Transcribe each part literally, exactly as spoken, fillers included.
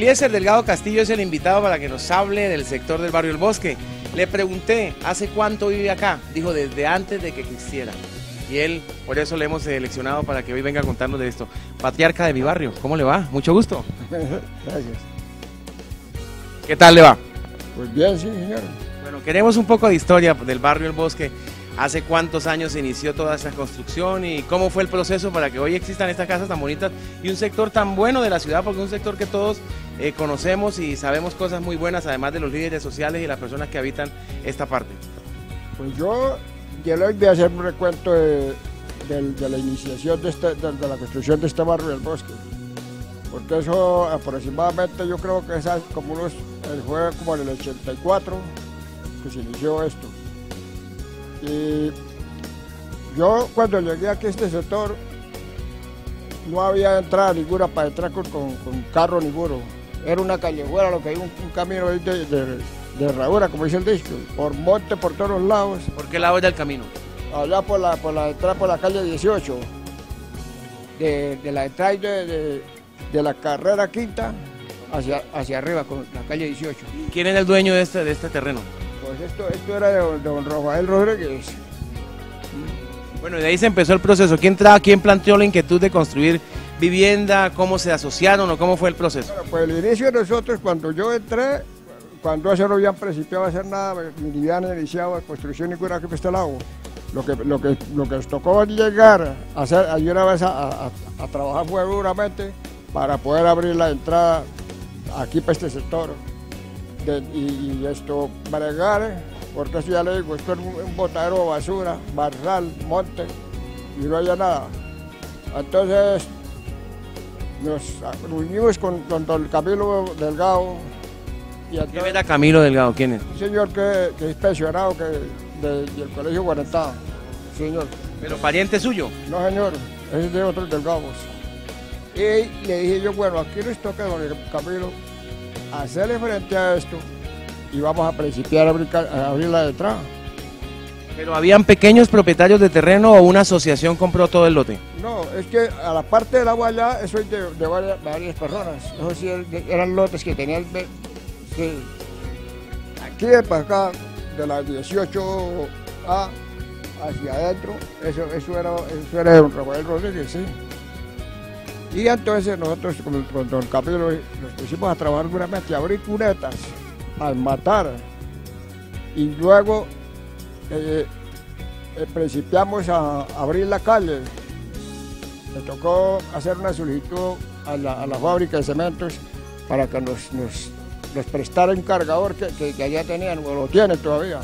Eliezer Delgado Castillo es el invitado para que nos hable del sector del barrio El Bosque. Le pregunté, ¿hace cuánto vive acá? Dijo, desde antes de que existiera. Y él, por eso le hemos seleccionado para que hoy venga a contarnos de esto. Patriarca de mi barrio, ¿cómo le va? Mucho gusto. Gracias. ¿Qué tal le va? Pues bien, sí, señor. Bueno, queremos un poco de historia del barrio El Bosque. ¿Hace cuántos años se inició toda esta construcción y cómo fue el proceso para que hoy existan estas casas tan bonitas y un sector tan bueno de la ciudad? Porque es un sector que todos eh, conocemos y sabemos cosas muy buenas, además de los líderes sociales y las personas que habitan esta parte. Pues yo, yo les voy a hacer un recuento de, de, de la iniciación de, este, de, de la construcción de este barrio El Bosque. Porque eso aproximadamente yo creo que es como unos, fue como en el ochenta y cuatro que se inició esto. Y yo cuando llegué aquí a este sector no había entrada ninguna para entrar con, con, con carro ninguno. Era una callejuela, lo que hay un, un camino de, de, de, de herradura, como dice el disco, por monte por todos los lados. ¿Por qué lado es del camino? Allá por la, por la entrada por la calle dieciocho, de, de la entrada de, de, de la carrera quinta hacia, hacia arriba con la calle dieciocho. ¿Quién es el dueño de este, de este terreno? Pues esto, esto era de don, de don Rafael Rodríguez. Bueno, y de ahí se empezó el proceso. ¿Quién, tra ¿Quién planteó la inquietud de construir vivienda? ¿Cómo se asociaron o cómo fue el proceso? Bueno, pues el inicio de nosotros, cuando yo entré, cuando eso no habían principiado a hacer nada, ni habían iniciado la construcción ninguna aquí por este lado. Lo que, lo, que, lo que nos tocó llegar a hacer allí una vez a, a, a trabajar fue duramente para poder abrir la entrada aquí para este sector. De, y, y esto, bregar, porque eso ya le digo, esto es un, un botadero de basura, barral, monte, y no había nada. Entonces, nos reunimos con, con don Camilo Delgado. Y entonces, ¿Quién era Camilo Delgado? ¿Quién es? Un señor que, que es pensionado que, de, del Colegio Guarentá, señor. ¿Pero pariente suyo? No, señor, es de otros Delgados. Y le dije yo, bueno, aquí nos toca, don Camilo, hacerle frente a esto y vamos a principiar a abrir, a abrir la entrada. ¿Pero habían pequeños propietarios de terreno o una asociación compró todo el lote? No, es que a la parte del agua allá, eso es de, de varias, varias personas. Eso sí eran lotes que tenían. Sí. Aquí de para acá, de la dieciocho A hacia adentro, eso, eso, era, eso era de don Rafael Rodríguez, sí. Y entonces nosotros con, con don Camilo nos pusimos a trabajar duramente, a abrir cunetas, a matar. Y luego eh, eh, principiamos a, a abrir la calle. Me tocó hacer una solicitud a la, a la fábrica de cementos para que nos, nos, nos prestara un cargador que, que, que allá tenían, o lo tienen todavía.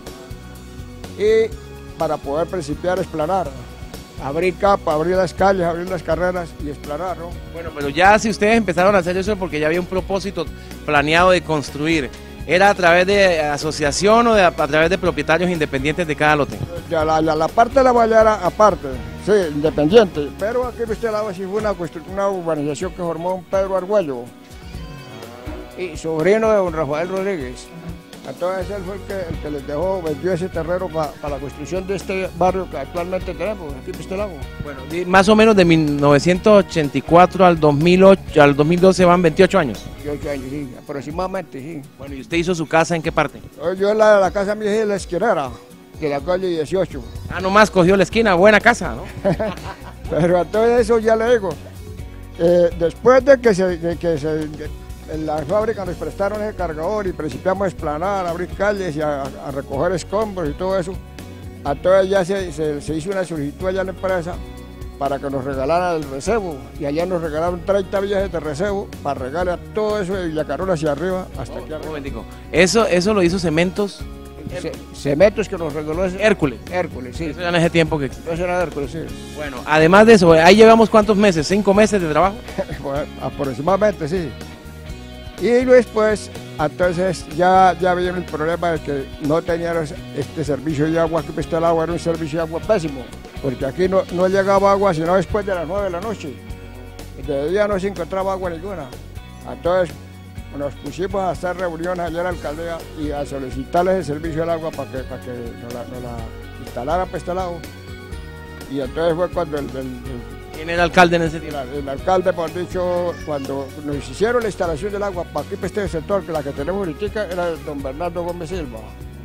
Y para poder principiar a explanar. Abrir capa, abrir las calles, abrir las carreras y explanar, ¿no? Bueno, pero ya si ustedes empezaron a hacer eso porque ya había un propósito planeado de construir, ¿era a través de asociación o de, a través de propietarios independientes de cada lote? Ya la, la, la parte de la Vallara aparte, sí, independiente, pero aquí en este lado sí fue una, una urbanización que formó un Pedro Argüello, y sobrino de don Rafael Rodríguez. Entonces él fue el que, el que les dejó, vendió ese terreno para pa la construcción de este barrio que actualmente tenemos, aquí en este lago. Bueno, más o menos de mil novecientos ochenta y cuatro al dos mil ocho, al dos mil doce van veintiocho años. veintiocho años, sí, aproximadamente, sí. Bueno, ¿y usted hizo su casa en qué parte? Yo en la, la casa mía es la esquinera, de la calle dieciocho. Ah, nomás cogió la esquina, buena casa, ¿no? Pero entonces eso ya le digo, eh, después de que se... De que se de, en la fábrica nos prestaron el cargador y principiamos a explanar, a abrir calles y a, a recoger escombros y todo eso. Entonces ya se, se, se hizo una solicitud allá en la empresa para que nos regalaran el recebo y allá nos regalaron treinta viajes de recebo para regalar todo eso de Villacarona hacia arriba hasta oh, aquí arriba. Un eso, eso lo hizo Cementos. Ce, cementos que nos regaló ese, Hércules. Hércules, sí. Eso ya en ese tiempo que... Eso era Hércules, sí. Bueno, además de eso, ahí llevamos ¿cuántos meses? ¿Cinco meses de trabajo? Bueno, aproximadamente, sí. Y después, entonces ya, ya vieron el problema de que no tenían este servicio de agua, que este agua era un servicio de agua pésimo, porque aquí no, no llegaba agua sino después de las nueve de la noche. De día no se encontraba agua ninguna. Entonces nos pusimos a hacer reuniones allá en la alcaldía y a solicitarles el servicio del agua para que, para que nos la, nos la instalaran para este lado. Y entonces fue cuando el, el, el ¿Quién era alcalde en ese tiempo? El, el alcalde, por dicho, cuando nos hicieron la instalación del agua para aquí, para este sector, que la que tenemos ahorita, era don Bernardo Gómez Silva.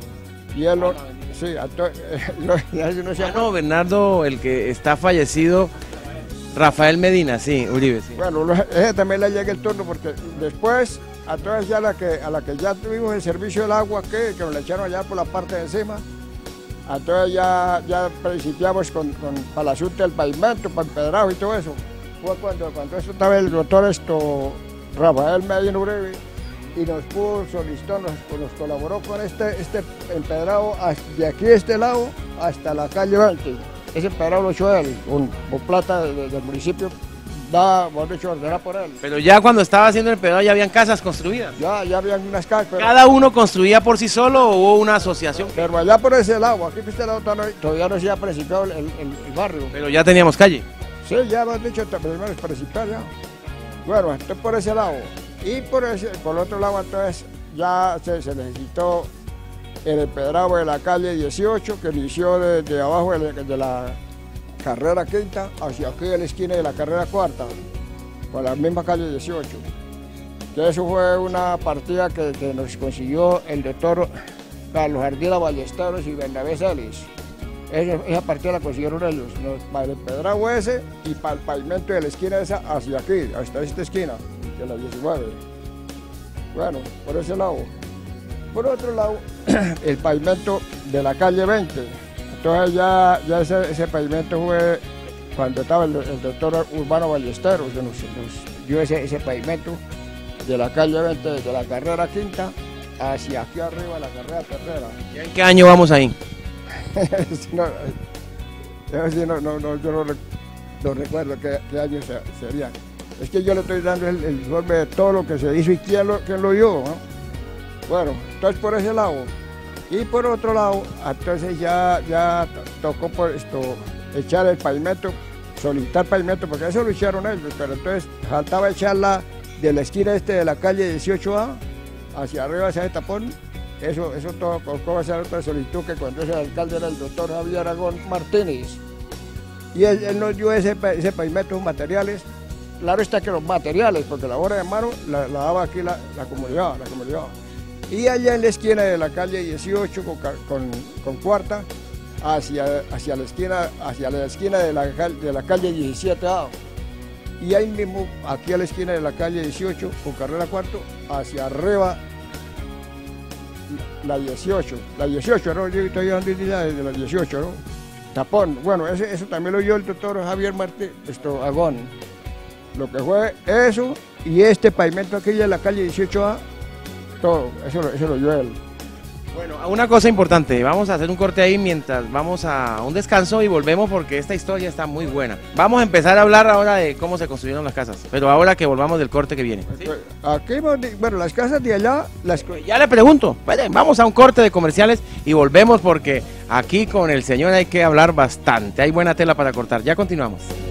Y él, lo, sí, entonces, no, no se ah, no, Bernardo, el que está fallecido, Rafael Medina, sí, Uribe, sí. Bueno, ese también le llega el turno, porque después, a todas ya la que, a la que ya tuvimos el servicio del agua, que, que nos le echaron allá por la parte de encima, entonces ya, ya principiamos con, con para el asunto del pavimento, para empedrado y todo eso. Fue cuando, cuando esto estaba el doctor esto, Rafael Medina Uribe, y nos puso, solicitó, nos, nos colaboró con este, este empedrado de aquí de este lado hasta la calle veinte. Ese empedrado lo echó él, con, con plata de, de, del municipio, da, por dicho, ordenada por él. Pero ya cuando estaba haciendo el empedrado ya habían casas construidas. Ya, ya habían unas casas. Pero, ¿cada uno construía por sí solo o hubo una asociación? Pero allá por ese lado, aquí por este lado todavía no se ha principiado el, el, el barrio. Pero ya teníamos calle. Sí, ya lo han dicho, primero es principal ya. Bueno, esto por ese lado. Y por, ese, por el otro lado, entonces, ya se, se necesitó el empedrado de la calle dieciocho, que inició de, de abajo de, de la carrera quinta hacia aquí de la esquina de la carrera cuarta, por la misma calle dieciocho. Que eso fue una partida que, que nos consiguió el doctor Carlos Ardila Ballesteros y Bernabé Celis. Esa, esa partida la consiguieron ellos, nos, para el empedrado ese y para el pavimento de la esquina esa hacia aquí, hasta esta esquina, de la diecinueve. Bueno, por ese lado. Por otro lado, el pavimento de la calle veinte. Entonces ya, ya ese, ese pavimento fue cuando estaba el, el doctor Urbano Ballesteros, que nos, nos dio ese, ese pavimento de la calle veinte, desde la carrera quinta hacia aquí arriba, la carrera tercera. ¿Y en qué año vamos ahí? no, eso sí, no, no, no, yo no, no recuerdo qué, qué año sería. Es que yo le estoy dando el, el informe de todo lo que se hizo y quién lo, quién lo dio, ¿no? Bueno, entonces por ese lado. Y por otro lado, entonces ya, ya tocó por esto, echar el pavimento, solicitar pavimento, porque eso lo hicieron ellos, pero entonces faltaba echarla de la esquina este de la calle dieciocho A hacia arriba, hacia el tapón. Eso, eso todo tocó hacer otra solicitud, que cuando ese alcalde era el doctor Javier Aragón Martínez. Y él, él nos dio ese, ese pavimento, los materiales. Claro está que los materiales, porque la obra de mano la, la daba aquí la, la comunidad, la comunidad. Y allá en la esquina de la calle dieciocho con, con, con cuarta, hacia, hacia, la esquina, hacia la esquina de la, de la calle diecisiete A. Y ahí mismo, aquí a la esquina de la calle dieciocho, con carrera cuarto, hacia arriba, la dieciocho. La dieciocho, ¿no? Yo estoy dando idea de la dieciocho, ¿no? Tapón. Bueno, ese, eso también lo dio el doctor Javier Martí, esto, Agón. Lo que fue eso y este pavimento aquí en la calle dieciocho A, todo, eso, eso lo dio él. Bueno, una cosa importante, vamos a hacer un corte ahí mientras vamos a un descanso y volvemos porque esta historia está muy buena. Vamos a empezar a hablar ahora de cómo se construyeron las casas, pero ahora que volvamos del corte que viene. ¿Sí? Aquí, bueno, las casas de allá, las... Ya le pregunto, vamos a un corte de comerciales y volvemos porque aquí con el señor hay que hablar bastante, hay buena tela para cortar, ya continuamos.